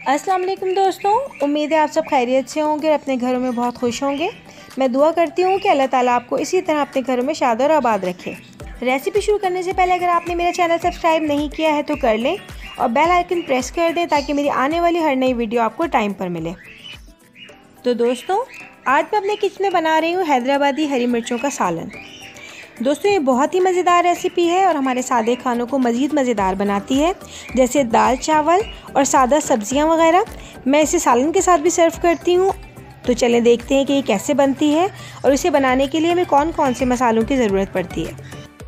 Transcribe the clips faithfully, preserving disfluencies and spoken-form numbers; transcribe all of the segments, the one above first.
अस्सलाम वालेकुम दोस्तों, उम्मीद है आप सब खैरियत से होंगे और अपने घरों में बहुत खुश होंगे। मैं दुआ करती हूँ कि अल्लाह ताला आपको इसी तरह अपने घरों में शाद और आबाद रखे। रेसिपी शुरू करने से पहले अगर आपने मेरा चैनल सब्सक्राइब नहीं किया है तो कर लें और बेल आइकन प्रेस कर दें ताकि मेरी आने वाली हर नई वीडियो आपको टाइम पर मिले। तो दोस्तों, आज मैं अपने किचन में बना रही हूँ हैदराबादी हरी मिर्चों का सालन। दोस्तों, ये बहुत ही मज़ेदार रेसिपी है और हमारे सादे खानों को मज़ीद मज़ेदार बनाती है, जैसे दाल चावल और सादा सब्जियां वगैरह। मैं इसे सालन के साथ भी सर्व करती हूँ। तो चलें देखते हैं कि ये कैसे बनती है और इसे बनाने के लिए हमें कौन कौन से मसालों की ज़रूरत पड़ती है।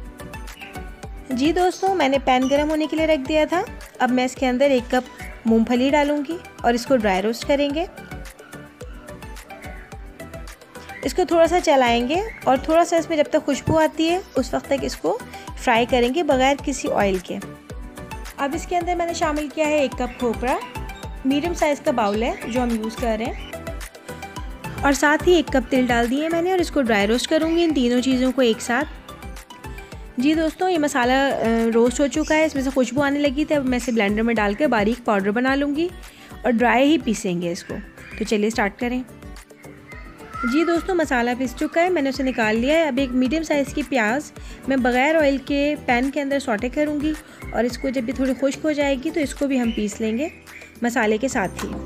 जी दोस्तों, मैंने पैन गर्म होने के लिए रख दिया था। अब मैं इसके अंदर एक कप मूँगफली डालूँगी और इसको ड्राई रोस्ट करेंगे। इसको थोड़ा सा चलाएंगे और थोड़ा सा इसमें जब तक खुशबू आती है उस वक्त तक इसको फ्राई करेंगे बगैर किसी ऑयल के। अब इसके अंदर मैंने शामिल किया है एक कप खोपरा, मीडियम साइज़ का बाउल है जो हम यूज़ कर रहे हैं, और साथ ही एक कप तिल डाल दिए मैंने और इसको ड्राई रोस्ट करूँगी इन तीनों चीज़ों को एक साथ। जी दोस्तों, ये मसाला रोस्ट हो चुका है, इसमें से खुशबू आने लगी थी। अब मैं इसे ब्लेंडर में डाल कर बारीक पाउडर बना लूँगी और ड्राई ही पीसेंगे इसको। तो चलिए स्टार्ट करें। जी दोस्तों, मसाला पिस चुका है, मैंने उसे निकाल लिया है। अब एक मीडियम साइज़ की प्याज मैं बग़ैर ऑयल के पैन के अंदर सौटे करूँगी और इसको जब भी थोड़ी खुश्क हो जाएगी तो इसको भी हम पीस लेंगे मसाले के साथ ही।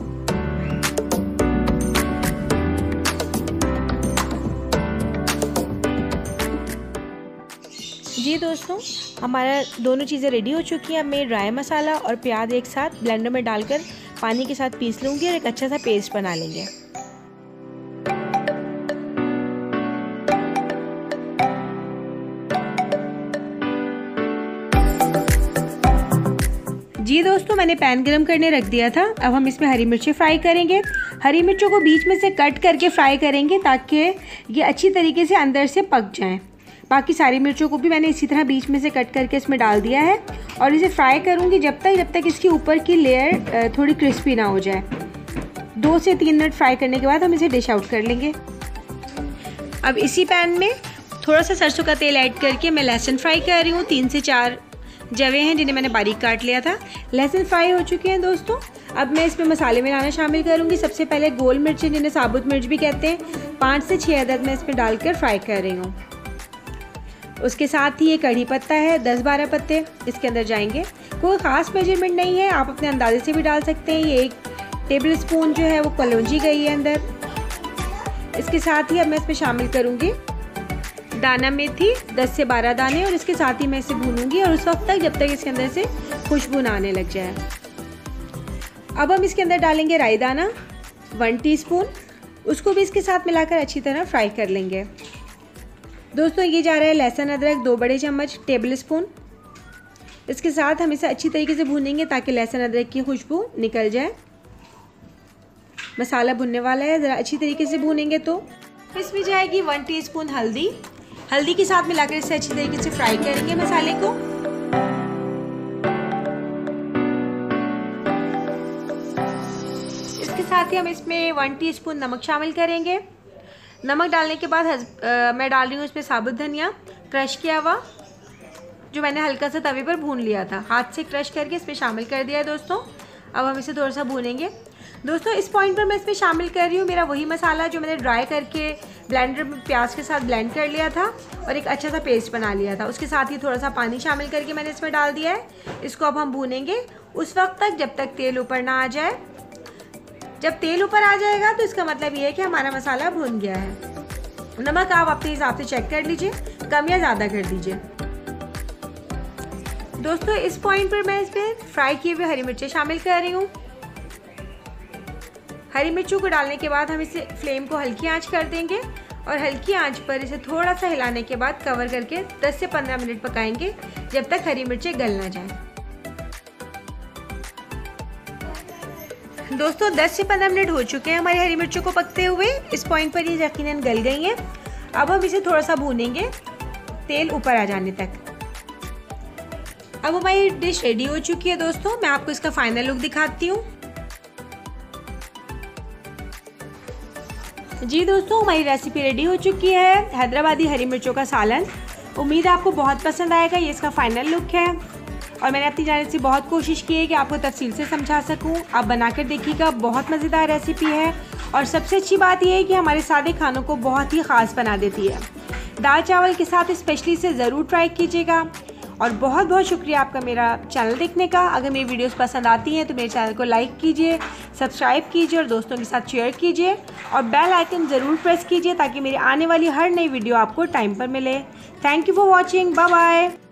जी दोस्तों, हमारा दोनों चीज़ें रेडी हो चुकी हैं। अब मैं ड्राई मसाला और प्याज एक साथ ब्लेंडर में डालकर पानी के साथ पीस लूँगी और एक अच्छा सा पेस्ट बना लेंगे। जी दोस्तों, मैंने पैन गरम करने रख दिया था। अब हम इसमें हरी मिर्चें फ्राई करेंगे। हरी मिर्चों को बीच में से कट करके फ्राई करेंगे ताकि ये अच्छी तरीके से अंदर से पक जाएं। बाकी सारी मिर्चों को भी मैंने इसी तरह बीच में से कट करके इसमें डाल दिया है और इसे फ्राई करूँगी जब तक जब तक इसकी ऊपर की लेयर थोड़ी क्रिस्पी ना हो जाए। दो से तीन मिनट फ्राई करने के बाद हम इसे डिश आउट कर लेंगे। अब इसी पैन में थोड़ा सा सरसों का तेल ऐड करके मैं लहसुन फ्राई कर रही हूँ। तीन से चार जवे हैं जिन्हें मैंने बारीक काट लिया था। लहसुन फ्राई हो चुके हैं दोस्तों। अब मैं इसमें मसाले मिलाना शामिल करूंगी। सबसे पहले गोल मिर्चें, जिन्हें साबुत मिर्च भी कहते हैं, पाँच से छः अदद मैं इसमें डालकर फ्राई कर रही हूँ। उसके साथ ही ये कढ़ी पत्ता है, दस बारह पत्ते इसके अंदर जाएंगे। कोई ख़ास मेजरमेंट नहीं है, आप अपने अंदाजे से भी डाल सकते हैं। ये एक टेबल स्पून जो है वो कलौंजी गई है अंदर। इसके साथ ही अब मैं इसमें शामिल करूँगी दाना मेथी, दस से बारह दाने, और इसके साथ ही मैं इसे भूनूंगी और उस वक्त तक जब तक इसके अंदर से खुशबू ना आने लग जाए। अब हम इसके अंदर डालेंगे राई दाना, वन टीस्पून, उसको भी इसके साथ मिलाकर अच्छी तरह फ्राई कर लेंगे। दोस्तों, ये जा रहा है लहसुन अदरक, दो बड़े चम्मच टेबल स्पून। इसके साथ हम इसे अच्छी तरीके से भूनेंगे ताकि लहसुन अदरक की खुशबू निकल जाए। मसाला भुनने वाला है, ज़रा अच्छी तरीके से भूनेंगे। तो इसमें जाएगी वन टीस्पून हल्दी। हल्दी के साथ मिलाकर इसे अच्छी तरीके से फ्राई करेंगे मसाले को। इसके साथ ही हम इसमें वन टीस्पून नमक शामिल करेंगे। नमक डालने के बाद आ, मैं डाल रही हूँ इसमें साबुत धनिया क्रश किया हुआ, जो मैंने हल्का सा तवे पर भून लिया था। हाथ से क्रश करके इसमें शामिल कर दिया है दोस्तों। अब हम इसे थोड़ा सा भूनेंगे। दोस्तों, इस पॉइंट पर मैं इसमें शामिल कर रही हूँ मेरा वही मसाला जो मैंने ड्राई करके ब्लेंडर में प्याज के साथ ब्लेंड कर लिया था और एक अच्छा सा पेस्ट बना लिया था। उसके साथ ही थोड़ा सा पानी शामिल करके मैंने इसमें डाल दिया है। इसको अब हम भूनेंगे उस वक्त तक जब तक तेल ऊपर ना आ जाए। जब तेल ऊपर आ जाएगा तो इसका मतलब ये है कि हमारा मसाला भून गया है। नमक आप अपने हिसाब से चेक कर लीजिए, कम या ज़्यादा कर दीजिए। दोस्तों, इस पॉइंट पर मैं इसमें फ्राई किए हुए हरी मिर्चें शामिल कर रही हूँ। हरी मिर्चों को डालने के बाद हम इसे फ्लेम को हल्की आंच कर देंगे और हल्की आंच पर इसे थोड़ा सा हिलाने के बाद कवर करके दस से पंद्रह मिनट पकाएंगे जब तक हरी मिर्चें गल ना जाएं। दोस्तों, दस से पंद्रह मिनट हो चुके हैं हमारी हरी मिर्चों को पकते हुए। इस पॉइंट पर ये यकीनन गल गई हैं। अब हम इसे थोड़ा सा भूनेंगे तेल ऊपर आ जाने तक। अब हमारी डिश रेडी हो चुकी है दोस्तों। मैं आपको इसका फाइनल लुक दिखाती हूँ। जी दोस्तों, हमारी रेसिपी रेडी हो चुकी है, हैदराबादी हरी मिर्चों का सालन। उम्मीद है आपको बहुत पसंद आएगा। ये इसका फाइनल लुक है। और मैंने अपनी जाने से बहुत कोशिश की है कि आपको तफसील से समझा सकूं। आप बनाकर देखिएगा, बहुत मज़ेदार रेसिपी है और सबसे अच्छी बात यह है कि हमारे सादे खानों को बहुत ही ख़ास बना देती है। दाल चावल के साथ स्पेशली से ज़रूर ट्राई कीजिएगा। और बहुत बहुत शुक्रिया आपका मेरा चैनल देखने का। अगर मेरी वीडियोस पसंद आती हैं तो मेरे चैनल को लाइक कीजिए, सब्सक्राइब कीजिए और दोस्तों के साथ शेयर कीजिए और बेल आइकन ज़रूर प्रेस कीजिए ताकि मेरी आने वाली हर नई वीडियो आपको टाइम पर मिले। Thank you for watching. Bye bye.